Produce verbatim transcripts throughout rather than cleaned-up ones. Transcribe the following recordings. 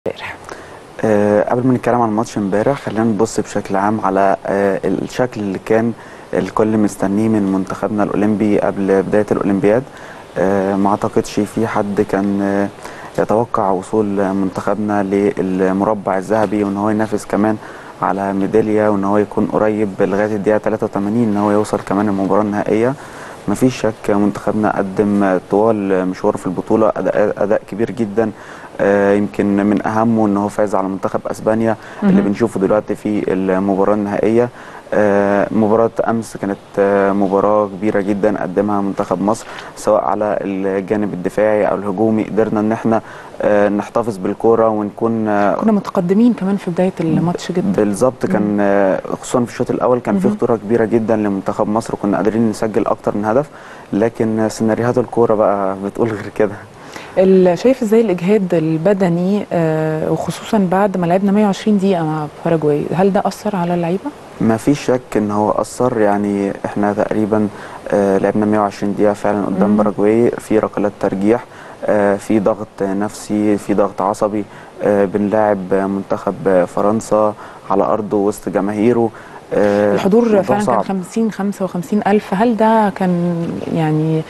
امبارح. أه قبل ما نتكلم عن الماتش امبارح خلينا نبص بشكل عام على أه الشكل اللي كان الكل مستنيه من منتخبنا الأولمبي قبل بداية الأولمبياد. أه ما اعتقدش في حد كان أه يتوقع وصول منتخبنا للمربع الذهبي وان هو ينافس كمان على ميدالية وان هو يكون قريب لغاية الدقيقة ثلاثة وثمانين ان هو يوصل كمان المباراة النهائية. مفيش شك منتخبنا قدم طوال مشواره في البطولة أداء, أداء كبير جدا. آه يمكن من أهمه أنه فاز على منتخب أسبانيا اللي بنشوفه دلوقتي في المباراة النهائية. آه مباراة أمس كانت آه مباراة كبيرة جدا قدمها منتخب مصر سواء على الجانب الدفاعي أو الهجومي. قدرنا أن احنا آه نحتفظ بالكرة ونكون آه كنا متقدمين كمان في بداية الماتش جدا بالظبط. كان آه خصوصا في الشوط الأول كان في خطورة كبيرة جدا لمنتخب مصر وكنا قادرين نسجل أكتر من هدف، لكن سيناريوهات الكورة بقى بتقول غير كده. شايف ازاي الاجهاد البدني آه وخصوصا بعد ما لعبنا مية وعشرين دقيقة مع باراجواي، هل ده أثر على اللعيبة؟ ما فيش شك ان هو اثر، يعني احنا تقريبا آه لعبنا مية وعشرين دقيقة فعلا قدام باراجواي في ركلات ترجيح، آه في ضغط نفسي، في ضغط عصبي. آه بنلاعب منتخب فرنسا على ارضه وسط جماهيره. آه الحضور فعلا صعب. كان خمسين خمسة وخمسين ألف، هل ده كان يعني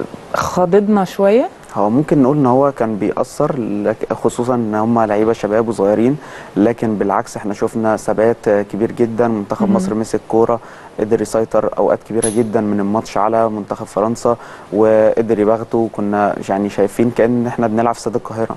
خاضدنا شوية؟ هو ممكن نقول ان هو كان بيأثر خصوصا ان هم لعيبه شباب وصغيرين، لكن بالعكس احنا شفنا ثبات كبير جدا. منتخب مم. مصر مسك كوره، قدر يسيطر اوقات كبيره جدا من الماتش على منتخب فرنسا وقدر يباغته، وكنا يعني شايفين كأن احنا بنلعب في استاد القاهره.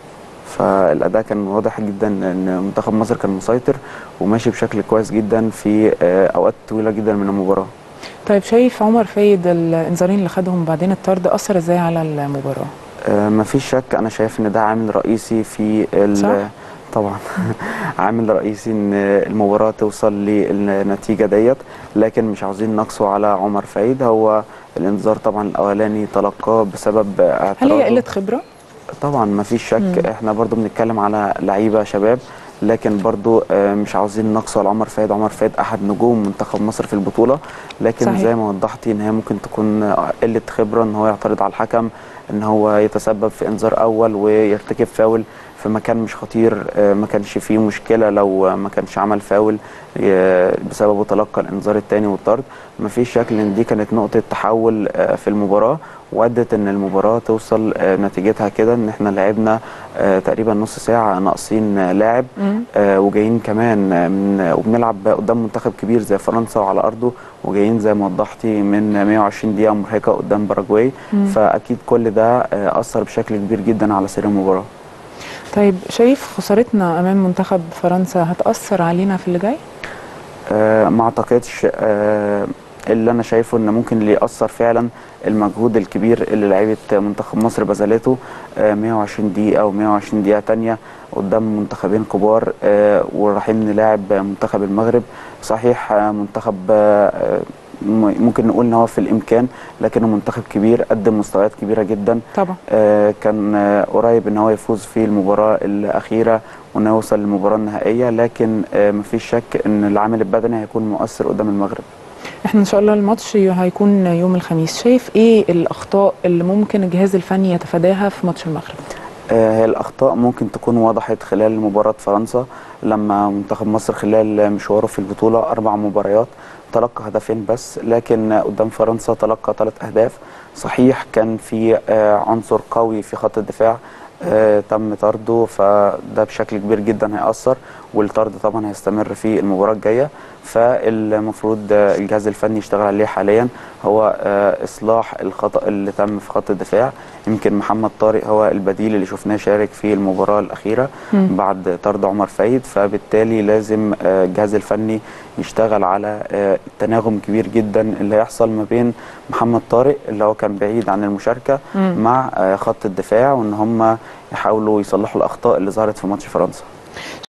فالاداء كان واضح جدا ان منتخب مصر كان مسيطر وماشي بشكل كويس جدا في اوقات طويله جدا من المباراه. طيب شايف عمر فايد الانذارين اللي خدهم بعدين الطرد اثر ازاي على المباراه؟ آه مفيش شك، انا شايف ان ده عامل رئيسي في صح؟ طبعا عامل رئيسي ان المباراه توصل للنتيجه ديت، لكن مش عاوزين نقصه على عمر فايد. هو الانذار طبعا الاولاني تلقاه بسبب اعتراضه. هل هي قله خبره؟ طبعا مفيش شك. مم. احنا برضو بنتكلم على لعيبه شباب، لكن برضو مش عاوزين نقصه على عمر فايد. عمر فايد احد نجوم منتخب مصر في البطوله، لكن صحيح. زي ما وضحتي ان هي ممكن تكون قله خبره ان هو يعترض على الحكم، ان هو يتسبب في انذار اول ويرتكب فاول في مكان مش خطير. ما كانش فيه مشكله لو ما كانش عمل فاول بسببه تلقى الانذار الثاني والطرد. مفيش شك ان دي كانت نقطه تحول في المباراه وادت ان المباراه توصل نتيجتها كده، ان احنا لعبنا تقريبا نص ساعه ناقصين لاعب وجايين كمان من وبنلعب قدام منتخب كبير زي فرنسا وعلى ارضه، وجايين زي ما وضحتي من مية وعشرين دقيقه مرهقه قدام باراجواي. فاكيد كل ده اثر بشكل كبير جدا على سير المباراه. طيب شايف خسارتنا امام منتخب فرنسا هتاثر علينا في اللي جاي؟ أه ما اعتقدش. أه اللي انا شايفه ان ممكن اللي ياثر فعلا المجهود الكبير اللي لعيبه منتخب مصر بذلته أه مية وعشرين دقيقه و مية وعشرين دقيقه ثانيه قدام منتخبين كبار، أه ورايحين نلاعب منتخب المغرب. صحيح منتخب أه ممكن نقول ان هو في الامكان، لكنه منتخب كبير قدم مستويات كبيره جدا طبعا. آه كان آه قريب ان هو يفوز في المباراه الاخيره وانه يوصل للمباراه النهائيه، لكن آه مفيش شك ان العامل البدني هيكون مؤثر قدام المغرب. احنا ان شاء الله الماتش هيكون يوم الخميس، شايف ايه الاخطاء اللي ممكن الجهاز الفني يتفاداها في ماتش المغرب؟ آه الاخطاء ممكن تكون وضحت خلال مباراه فرنسا، لما منتخب مصر خلال مشواره في البطوله اربع مباريات تلقى هدفين بس، لكن قدام فرنسا تلقى ثلاث اهداف. صحيح كان في آه عنصر قوي في خط الدفاع آه تم طرده، فده بشكل كبير جدا هيأثر، والطرد طبعا هيستمر في المباراه الجايه. فالمفروض آه الجهاز الفني يشتغل عليه حاليا هو آه اصلاح الخطأ اللي تم في خط الدفاع. يمكن محمد طارق هو البديل اللي شفناه شارك في المباراه الاخيره م. بعد طرد عمر فايد، فبالتالي لازم آه الجهاز الفني يشتغل على آه تناغم كبير جدا اللي هيحصل ما بين محمد طارق اللي هو كان بعيد عن المشاركه م. مع آه خط الدفاع، وان هم يحاولوا يصلحوا الاخطاء اللي ظهرت في ماتش فرنسا.